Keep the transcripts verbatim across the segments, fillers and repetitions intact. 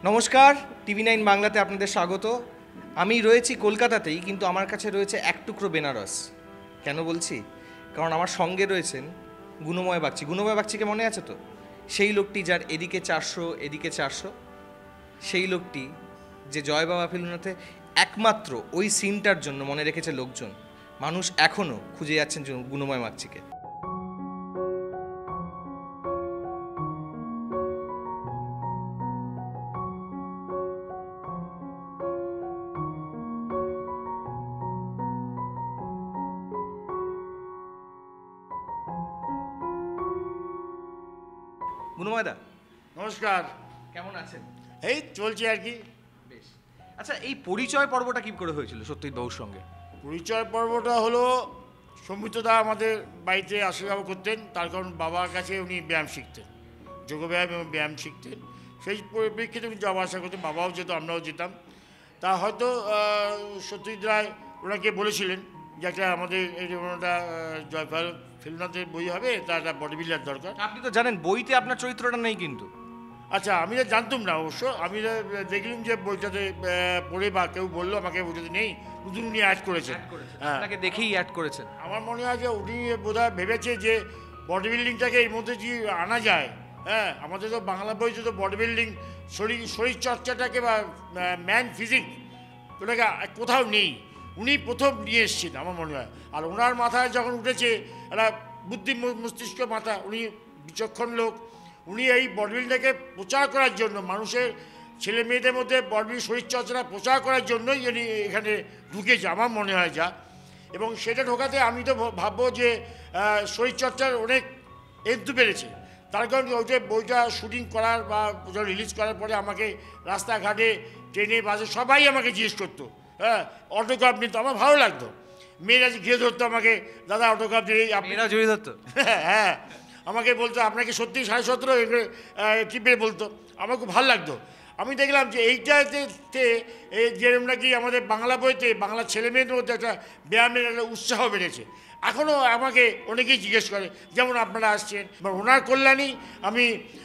নমস্কার, TV nine বাংলাতে আপনাদের স্বাগত। আমি রয়েছি কলকাতাতেই, কিন্তু আমার কাছে রয়েছে এক টুকরো বেনারস। কেন বলছি? কারণ আমার সঙ্গে রয়েছেন গুণময় বাগচি। গুণময় বাগচিকে মনে আছে তো? সেই লোকটি যার এদিকে চারশো এদিকে চারশো, সেই লোকটি যে জয় বাবা ফিল্মনাথে একমাত্র ওই সিনটার জন্য মনে রেখেছে লোকজন। মানুষ এখনও খুঁজে যাচ্ছেন গুণময় বাগচিকে। গুণময়দা নমস্কার, কেমন আছেন? এই চলছে আর কি। বেশ। আচ্ছা, এই পরিচয় পর্বটা কি করে হয়েছিল সত্যজিৎ বাবুর সঙ্গে? পরিচয় পর্বটা হলো সম্মিতদা আমাদের বাড়িতে আসা যাওয়া করতেন, তার কারণ বাবার কাছে উনি ব্যায়াম শিখতেন, যোগব্যায়াম এবং ব্যায়াম শিখতেন। সেই পরিপ্রেক্ষিতে উনি যাওয়া আসা করতেন, বাবাও যেত, আমরাও যেতাম। তা হয়তো সত্যজিৎ রায় ওনাকে বলেছিলেন যে একটা আমাদের এই ওনাটা জয়পাল ফিল্মনাথের বই হবে, তার একটা বডি বিল্ডার দরকার। আপনি তো জানেন বইতে আপনার চরিত্রটা নেই কিন্তু। আচ্ছা, আমি তো জানতাম না অবশ্য, আমি দেখলাম যে বইটাতে পড়ে বা কেউ বললো আমাকে বইটাতে নেই, নতুন উনি অ্যাড করেছেন। হ্যাঁ, আপনাকে দেখেই অ্যাড করেছেন। আমার মনে হয় যে উনি বোধহয় ভেবেছে যে বডি বিল্ডিংটাকে এর মধ্যে যে আনা যায়। হ্যাঁ, আমাদের তো বাংলা বইতে তো বডি বিল্ডিং, শরীর শরীরচর্চাটাকে বা ম্যান ফিজিক ওটাকে কোথাও নেই, উনি প্রথম নিয়ে এসছেন আমার মনে হয়। আর ওনার মাথায় যখন উঠেছে একটা বুদ্ধি মস্তিষ্ক মাথা, উনি বিচক্ষণ লোক, উনি এই বডিবিল্ডটাকে প্রচার করার জন্য, মানুষের ছেলে মেয়েদের মধ্যে বডি শরীরচর্চাটা প্রচার করার জন্যই উনি এখানে ঢুকেছে আমার মনে হয় যা। এবং সেটা ঢোকাতে আমি তো ভাববো যে শরীরচর্চার অনেক এন্তু পেরেছে। তার কারণ ওইটা বইটা শুটিং করার বা রিলিজ করার পরে আমাকে রাস্তাঘাটে, ট্রেনে, বাসে সবাই আমাকে জিজ্ঞেস করতো, হ্যাঁ, অটোগ্রাফ নিত। আমার ভালো লাগতো। মেয়েরা ঘিরে ধরতো আমাকে, দাদা অটোগ্রাফ দিয়ে। আপনারা জড়িয়ে ধরতো? হ্যাঁ, আমাকে বলতো আপনাকে সত্যি সাড়ে সতেরো টিপে বলতো, আমার খুব ভালো লাগতো। আমি দেখলাম যে এইটাতে যেরকম নাকি আমাদের বাংলা বইতে বাংলা ছেলে মেয়েদের মধ্যে একটা ব্যায়ামের একটা উৎসাহ বেড়েছে। এখনও আমাকে অনেকেই জিজ্ঞেস করে, যেমন আপনারা আসছেন, বা ওনার কল্যাণেই আমি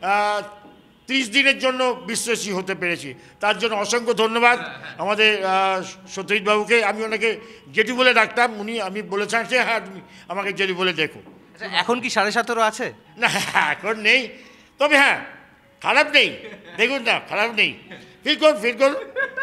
ত্রিশ দিনের জন্য বিশ্বাসী হতে পেরেছি। তার জন্য অসংখ্য ধন্যবাদ আমাদের সত্যজিৎ বাবুকে। আমি ওনাকে জেঠু বলে ডাকতাম, উনি আমি বলেছেন যে হ্যাঁ তুমি আমাকে জেঠু বলে দেখো। এখন কি সাড়ে সতেরো আছে? না, এখন নেই, তবে হ্যাঁ খারাপ নেই, দেখুন না খারাপ নেই, ফিল করুন ফিল করুন।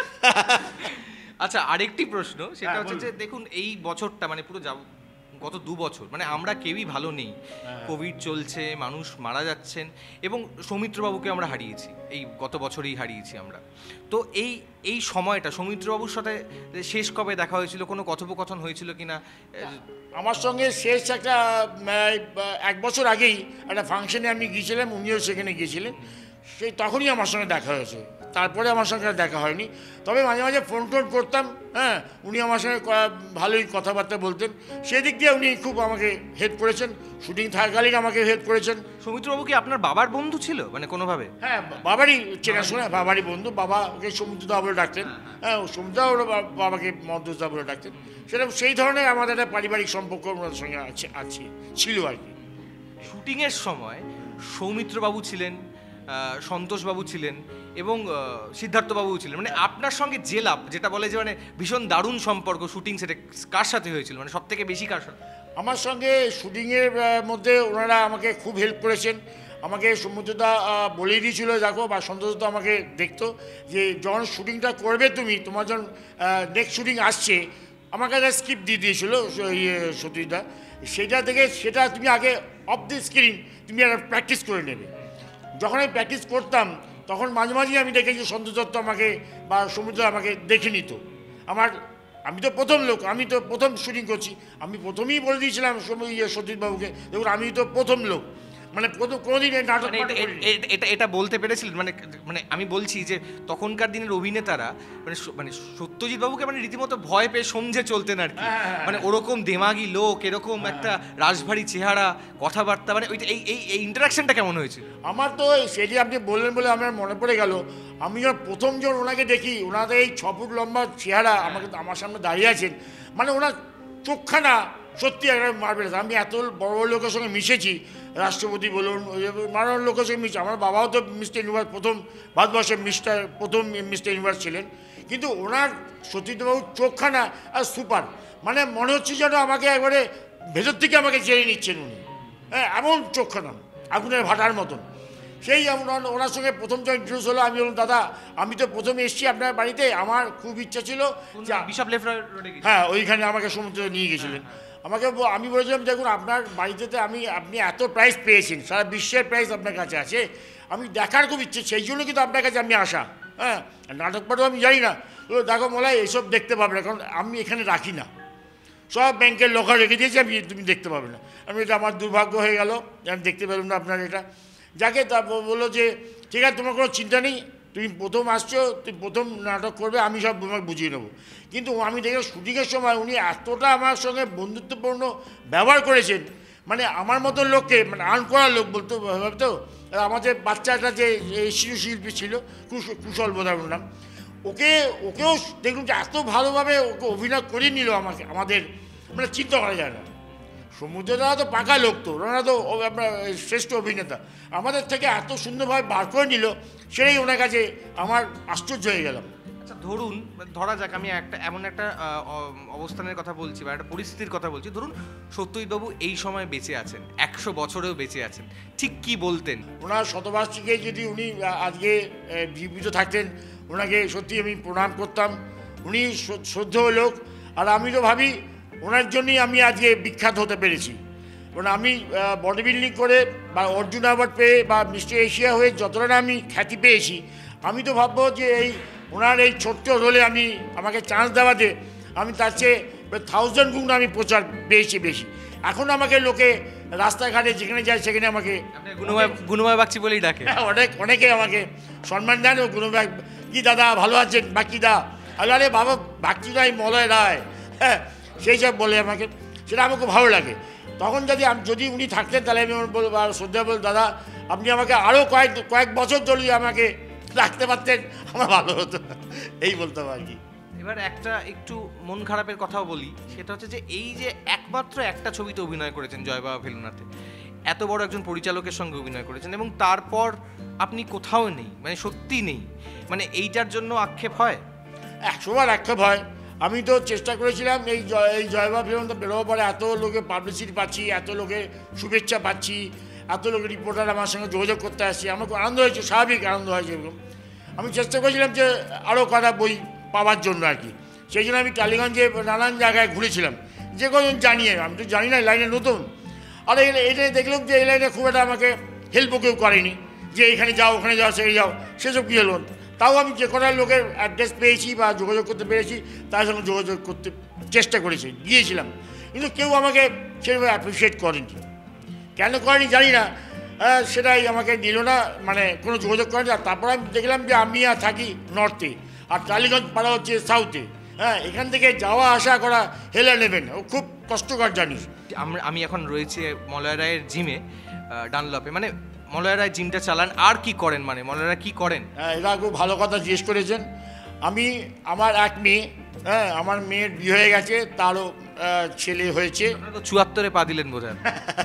আচ্ছা, আরেকটি প্রশ্ন, সেটা হচ্ছে যে দেখুন এই বছরটা মানে পুরো যাব গত দু বছর মানে আমরা কেউই ভালো নেই। কোভিড চলছে, মানুষ মারা যাচ্ছেন, এবং সৌমিত্রবাবুকে আমরা হারিয়েছি, এই গত বছরেই হারিয়েছি আমরা। তো এই এই সময়টা সৌমিত্রবাবুর সাথে শেষ কবে দেখা হয়েছিল? কোনো কথোপকথন হয়েছিল কিনা? আমার সঙ্গে শেষ একটা এক বছর আগেই একটা ফাংশনে আমি গিয়েছিলাম, উনিও সেখানে গিয়েছিলেন, সেই তখনই আমার সঙ্গে দেখা হয়েছে। তারপরে আমার সঙ্গে দেখা হয়নি, তবে মাঝে মাঝে ফোন টোন করতাম। হ্যাঁ, উনি আমার সঙ্গে ভালোই কথাবার্তা বলতেন, সেদিক দিয়ে উনি খুব আমাকে হেল্প করেছেন, শুটিং থাকাকালীন আমাকে হেল্প করেছেন। সৌমিত্রবাবু কি আপনার বাবার বন্ধু ছিল মানে কোনোভাবে? হ্যাঁ, বাবারই চেনাশোনা, বাবারই বন্ধু। বাবা ওকে সমুদ্রদা বলে ডাকতেন, হ্যাঁ, সমুদ্রদা ওরা বাবাকে মদ্দা বলে ডাকতেন। সেটা সেই ধরনের আমাদের একটা পারিবারিক সম্পর্ক ওনাদের সঙ্গে আছে আছে ছিল আর কি। শুটিংয়ের সময় সৌমিত্রবাবু ছিলেন, সন্তোষবাবু ছিলেন এবং সিদ্ধার্থবাবুও ছিলেন, মানে আপনার সঙ্গে যে লাভ, যেটা বলে যে মানে ভীষণ দারুণ সম্পর্ক শুটিং সেটে, কার সাথে হয়েছিল মানে সব থেকে বেশি কার সাথে? আমার সঙ্গে শুটিংয়ের মধ্যে ওনারা আমাকে খুব হেল্প করেছেন। আমাকে সমুদ্রদা বলেই দিয়েছিল দেখো, বা সন্তোষদা আমাকে দেখতো যে যখন শুটিংটা করবে তুমি, তোমার যখন নেক্সট শুটিং আসছে, আমাকে একটা স্ক্রিপ্ট দিয়ে দিয়েছিল ইয়ে সতীশদা, সেটা থেকে সেটা তুমি আগে অফ দি স্ক্রিন তুমি একটা প্র্যাকটিস করে নেবে। যখন আমি প্র্যাকটিস করতাম তখন মাঝে মাঝেই আমি দেখেছি সন্তোষ দত্ত আমাকে বা সমুদ্র আমাকে দেখে নিত। আমার আমি তো প্রথম লোক, আমি তো প্রথম শুটিং করছি, আমি প্রথমেই বলে দিয়েছিলাম সতীশবাবুকে, দেখুন আমি তো প্রথম লোক, মানে কোনোদিন নাটক এটা এটা বলতে পেরেছিলেন মানে মানে আমি বলছি যে তখনকার দিনের অভিনেতারা মানে মানে সত্যজিৎ বাবুকে মানে রীতিমতো ভয় পেয়ে সমঝে চলতেন আর কি, মানে ওরকম দেমাগি লোক, এরকম একটা রাশভারী চেহারা, কথাবার্তা, মানে ওইটা এই এই ইন্টারাকশনটা কেমন হয়েছিল? আমার তো সেটি আপনি বললেন বলে আমার মনে পড়ে গেল, আমি যখন প্রথম যখন ওনাকে দেখি, ওনাদের এই ছ ফুট লম্বা চেহারা আমাকে আমার সামনে দাঁড়িয়ে আছেন, মানে ওনার চোখখানা সত্যি একটা মার্বেলাস। আমি এত বড় বড় লোকের সঙ্গে মিশেছি, রাষ্ট্রপতি বলুন, নানান লোকের সঙ্গে মিশে। আমার বাবাও তো মিস্টার ইউনিভার্স, প্রথম ভারতবর্ষের মিস্টার প্রথম মিস্টার ইউনিভার্স ছিলেন। কিন্তু ওনার সত্যজিৎবাবুর চোখখানা আর সুপার, মানে মনে হচ্ছে যেন আমাকে একবারে ভেতর থেকে আমাকে চেয়ে নিচ্ছেন উনি। হ্যাঁ, এমন চোখখানা আগুনের ভাটার মতন। সেই ওনার সঙ্গে প্রথম যখন ইন্ট্রোডিউস হলো, আমি বললাম দাদা আমি তো প্রথমে এসেছি আপনার বাড়িতে, আমার খুব ইচ্ছা ছিল যে বিশপ লেফট রোডে, হ্যাঁ ওইখানে আমাকে সমুদ্রে নিয়ে গেছিলেন। আমাকে ব- আমি বলেছিলাম দেখুন আপনার বাড়িতে আমি আপনি এত প্রাইজ পেয়েছেন, সারা বিশ্বের প্রাইজ আপনার কাছে আছে, আমি দেখার খুব ইচ্ছে, সেই জন্য কিন্তু আপনার কাছে আমি আসা। হ্যাঁ, নাটক পাঠও আমি জানি না। তো দেখো মলাই এইসব দেখতে পাবে না, কারণ আমি এখানে রাখি না, সব ব্যাংকের লোকাল রেখে দিয়েছি, আমি তুমি দেখতে পাবে না। আমি এটা আমার দুর্ভাগ্য হয়ে গেল, আমি দেখতে পেলাম না আপনার এটা। যাকে তা বললো যে ঠিক আছে তোমার কোনো চিন্তা নেই, তুমি প্রথম আসছো, তুমি প্রথম নাটক করবে, আমি সব তোমাকে বুঝিয়ে নেবো। কিন্তু আমি দেখে শুটিংয়ের সময় উনি এতটা আমার সঙ্গে বন্ধুত্বপূর্ণ ব্যবহার করেছেন, মানে আমার মতো লোককে, মানে আর্ন করার লোক বলতো ভাবতো। আমাদের বাচ্চাটা যে শিশু শিল্পী ছিল, কুশ- কুশল বোধহয় ওর নাম, ওকে ওকেও দেখুন যে এত ভালোভাবে ওকে অভিনয় করিয়ে নিল আমাকে, আমাদের মানে চিন্তা করা যায় না। সমুদ্রদারা তো পাকা লোক, তো ওনারা তো ও- আপনার শ্রেষ্ঠ অভিনেতা, আমাদের থেকে এত সুন্দরভাবে বার করে নিল, সেটাই ওনার কাছে আমার আশ্চর্য হয়ে গেলাম। আচ্ছা ধরুন, ধরা যাক আমি একটা এমন একটা আহ, অ- অবস্থানের কথা বলছি বা একটা পরিস্থিতির কথা বলছি, ধরুন সত্যজিৎবাবু এই সময় বেঁচে আছেন, একশো বছরেও বেঁচে আছেন, ঠিক কি বলতেন? ওনার শতবার্ষিকী যদি উনি আ- আজকে এ, জীবিত থাকতেন, ওনাকে সত্যি আমি প্রণাম করতাম। উনি শ্র- শ্রদ্ধেয় লোক, আর আমি তো ভাবি ওনার জন্যই আমি আজকে বিখ্যাত হতে পেরেছি। কারণ আমি বডি বিল্ডিং করে বা অর্জুন অ্যাওয়ার্ড পেয়ে বা মিস্টার এশিয়া হয়ে যতটা না আমি খ্যাতি পেয়েছি, আমি তো ভাববো যে এই ওনার এই ছোট্ট রোলে আমি আমাকে চান্স দেওয়াতে আমি তার চেয়ে থাউজেন্ড গুণ আমি প্রচার পেয়েছি বেশি। এখন আমাকে লোকে রাস্তাঘাটে যেখানে যায় সেখানে আমাকে আপনি গুণময় গুণময় বাগচি বলেই ডাকে। হ্যাঁ, অনেক অনেকে আমাকে সম্মান দেন, ও কোনো ব্যাগ কি দাদা ভালো আছেন বাকি দা, আরে বাবা বাকি নাই মলয় রায়, হ্যাঁ সেই সব বলে আমাকে, সেটা আমার খুব ভালো লাগে। তখন যদি আমি যদি উনি থাকতেন তাহলে আমি ওর বলবো, আর শ্রদ্ধা বল দাদা আপনি আমাকে আরও কয়েক কয়েক বছর ধরে আমাকে রাখতে পারতেন, আমার ভালো হতো, এই বলতাম আর কি। এবার একটা একটু মন খারাপের কথাও বলি, সেটা হচ্ছে যে এই যে একমাত্র একটা ছবিতে অভিনয় করেছেন জয় বাবা ভেলুনাতে, এত বড় একজন পরিচালকের সঙ্গে অভিনয় করেছেন এবং তারপর আপনি কোথাও নেই, মানে সত্যি নেই, মানে এইটার জন্য আক্ষেপ হয়? একশোবার আক্ষেপ হয়। আমি তো চেষ্টা করেছিলাম এই জয় এই জয়বাব ফিল্ম বেরোবার পরে এত লোকে পাবলিসিটি পাচ্ছি, এত লোকের শুভেচ্ছা পাচ্ছি, এত লোকের রিপোর্টার আমার সঙ্গে যোগাযোগ করতে আসছি, আমার খুব আনন্দ হয়েছে, স্বাভাবিক আনন্দ হয়েছে এরকম। আমি চেষ্টা করেছিলাম যে আরও কটা বই পাওয়ার জন্য আর কি, সেই জন্য আমি টালিগঞ্জে নানান জায়গায় ঘুরেছিলাম, যে কজন জানিয়ে, আমি তো জানি না, লাইনে নতুন। আর এই এটা দেখলাম যে এই লাইনে খুব একটা আমাকে হেল্পও কেউ করেনি, যে এখানে যাও ওখানে যাও সেখানে যাও, সেসব কী হলো। তাও আমি যে কটা লোকের অ্যাড্রেস পেয়েছি বা যোগাযোগ করতে পেরেছি তার সঙ্গে যোগাযোগ করতে চেষ্টা করেছি, গিয়েছিলাম, কিন্তু কেউ আমাকে সেভাবে অ্যাপ্রিসিয়েট করেনি। কেন করেনি জানি না, আহ, সেটাই আমাকে নিল না, মানে কোনো যোগাযোগ করেনি। আর তারপর আমি দেখলাম যে আমি আর থাকি নর্থে, আর টালিগঞ্জ পাড়া হচ্ছে সাউথে। হ্যাঁ, এখান থেকে যাওয়া আসা করা হেলা নেবেন, ও খুব কষ্টকর জানিস। আমরা আমি এখন রয়েছি মলয় রায়ের জিমে, ডানলপে, মানে মলয় রায় জিমটা চালান, আর কি করেন, মানে মলয় রায় কী করেন? হ্যাঁ, এটা খুব ভালো কথা জিজ্ঞেস করেছেন। আমি আমার এক মেয়ে, হ্যাঁ আমার মেয়ের বিয়ে হয়ে গেছে, তারও আহ, ছেলে হয়েছে। আপনারা তো চুয়াত্তরে পা দিলেন বোঝান।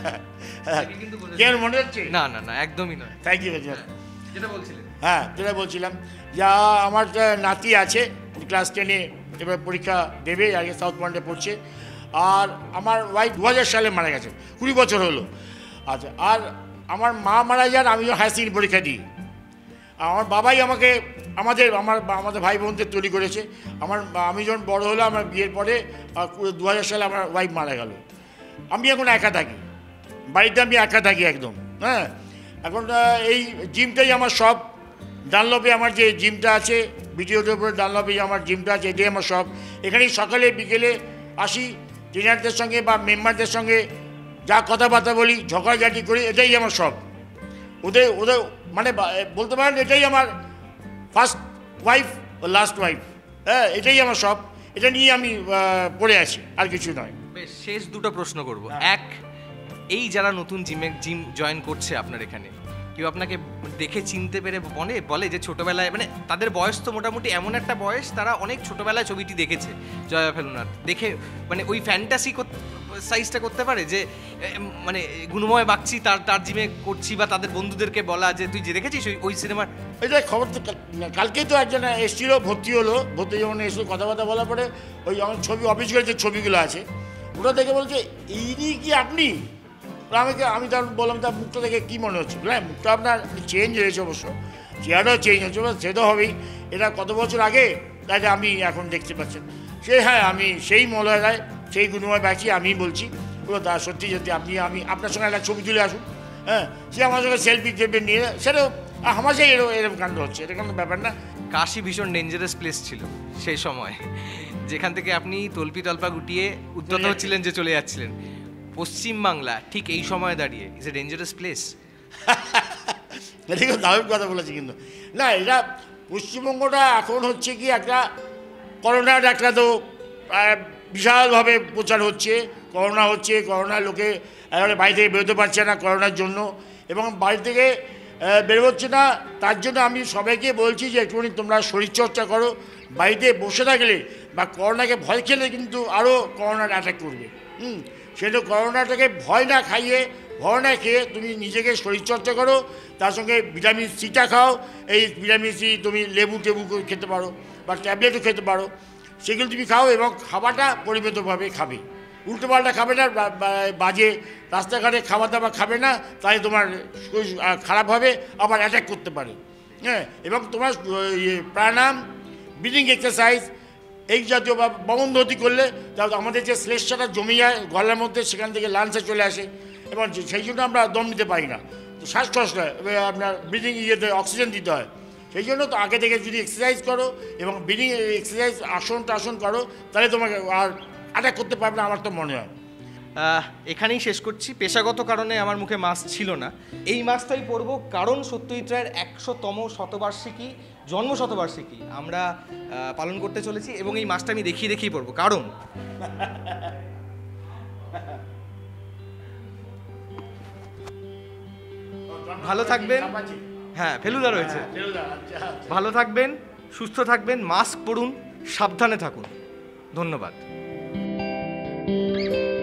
কেন মনে হচ্ছে? না না না, একদমই নয়। Thank you. যেটা বলছিলেন। হ্যাঁ, যেটা বলছিলাম, যা আমার একটা নাতি আছে, ক্লাস টেনে এবার পরীক্ষা দেবে, আগে সাউথ পয়েন্টে পড়ছে। আর আমার ওয়াইফ দু হাজার সালে মারা গেছে, কুড়ি বছর হলো। আচ্ছা, আর আমার মা মারা যান আমি যখন হায়ার সেকেন্ডারি পরীক্ষা দিই। আমার বাবাই আমাকে আমাদের আমার আমাদের ভাই বোনদের তৈরি করেছে। আমার আমি যখন বড় হলো, আমার বিয়ের পরে দু হাজার সালে আমার ওয়াইফ মারা গেল। আমি এখন একা থাকি, বাড়িতে আমি একা থাকি একদম। হ্যাঁ, এখন এই জিমটাই আমার সব। ডানলপে আমার যে জিমটা আছে, ভিডিওটার উপরে ডানলপে আমার জিমটা আছে, এটাই আমার সব। এখানেই সকালে বিকেলে আসি, ট্রেনারদের সঙ্গে বা মেম্বারদের সঙ্গে যা কথাবার্তা বলি, ঝগড়াঝাটি করি, এটাই আমার সব। ওদের ওদের মানে বলতে পারেন এটাই আমার ফার্স্ট ওয়াইফ ও লাস্ট ওয়াইফ। হ্যাঁ, এটাই আমার সব, এটা নিয়ে আমি পড়ে আছি, আর কিছু নয়। বেশ, শেষ দুটো প্রশ্ন করব। এক, এই যারা নতুন জিমে জিম জয়েন করছে আপনার এখানে, কেউ আপনাকে দেখে চিনতে পেরে বলে বলে যে ছোটোবেলায়, মানে তাদের বয়স তো মোটামুটি এমন একটা বয়স, তারা অনেক ছোটোবেলায় ছবিটি দেখেছে জয়া ফেলুনার, দেখে মানে ওই ফ্যান্টাসি সাইজটা করতে পারে যে মানে গুণময় বাগচি তার তার জিমে করছি, বা তাদের বন্ধুদেরকে বলা যে তুই যে দেখেছিস ওই ওই সিনেমার। এটা খবর তো কালকেই তো একজন এসেছিল, ভর্তি হলো, ভর্তি যখন এসে কথাবার্তা বলার পরে ওই আমার ছবি অফিসের যে ছবিগুলো আছে ওটা দেখে বলছে ইনি কি আপনি? আমাকে আমি তার বললাম তার মুখটা দেখে কী মনে হচ্ছে, হ্যাঁ মুখটা আপনার চেঞ্জ হয়েছে, অবশ্য চেহারাও চেঞ্জ হয়েছে, সে তো হবেই, এটা কত বছর আগে তাকে আমি এখন দেখতে পাচ্ছেন সে, হ্যাঁ আমি সেই মলয় রায়, সেই গুণময় বাগচি আমি বলছি। পুরো তা সত্যি সত্যি আপনি আমি আপনার সঙ্গে একটা ছবি তুলে আসুন, হ্যাঁ সে আমার সঙ্গে সেলফি টেলফি নিয়ে, সেটাও আমার সেই এরকম এরকম কাণ্ড হচ্ছে, এটা কোনো ব্যাপার না। কাশি ভীষণ ডেঞ্জারাস প্লেস ছিল সেই সময়, যেখান থেকে আপনি তল্পি তল্পা গুটিয়ে উদ্যত হচ্ছিলেন যে চলে যাচ্ছিলেন। পশ্চিমবাংলা ঠিক এই সময় দাঁড়িয়ে ইজ এ ডেঞ্জারাস প্লেস। দেখো দারুণ কথা বলেছি কিন্তু, না এটা পশ্চিমবঙ্গটা এখন হচ্ছে কি একটা করোনার একটা তো বিশালভাবে প্রচার হচ্ছে, করোনা হচ্ছে, করোনা লোকে একেবারে বাড়ি থেকে বেরোতে পারছে না করোনার জন্য, এবং বাড়ি থেকে বেরোচ্ছে না, তার জন্য আমি সবাইকে বলছি যে একটুখানি তোমরা শরীরচর্চা করো, বাড়িতে বসে থাকলে বা করোনাকে ভয় খেলে কিন্তু আরও করোনার অ্যাটাক করবে। হুম সেটা করোনাটাকে ভয় না খাইয়ে, ভয় না খেয়ে তুমি নিজেকে শরীরচর্চা করো, তার সঙ্গে ভিটামিন সিটা খাও, এই ভিটামিন সি তুমি লেবু টেবু করে খেতে পারো বা ট্যাবলেটও খেতে পারো, সেগুলো তুমি খাও এবং খাবারটা পরিমিতভাবে খাবে, উল্টোপাল্টা খাবে না, বাজে রাস্তাঘাটে খাবার দাবার খাবে না, তাই তোমার শরীর খারাপ হবে, আবার অ্যাটাক করতে পারে। হ্যাঁ এবং তোমার ইয়ে প্রাণায়াম, ব্রিদিং এক্সারসাইজ এই জাতীয় বা বমনধতি করলে তাহলে আমাদের যে শ্লেষ্মাটা জমে যায় গলার মধ্যে, সেখান থেকে লাঞ্চে চলে আসে, এবং সেই জন্য আমরা দম নিতে পারি না, তো শ্বাসকষ্ট হয়, আপনার ব্রিদিং ইয়েতে অক্সিজেন দিতে হয়, সেই জন্য তো আগে থেকে যদি এক্সারসাইজ করো এবং ব্রিদিং এক্সারসাইজ আসন টাসন করো, তাহলে তোমাকে আর অ্যাটাক করতে পারবে না, আমার তো মনে হয়। এখানেই শেষ করছি, পেশাগত কারণে আমার মুখে মাস্ক ছিল না, এই মাস্কটাই পরবো কারণ সত্যজিৎ রায়ের একশোতম শতবার্ষিকী জন্ম শতবার্ষিকী আমরা পালন করতে চলেছি, এবং এই মাস্কটা আমি দেখিয়ে দেখিয়ে পরবো কারণ ভালো থাকবেন। হ্যাঁ ফেলুদা রয়েছে, ভালো থাকবেন, সুস্থ থাকবেন, মাস্ক পরুন, সাবধানে থাকুন, ধন্যবাদ।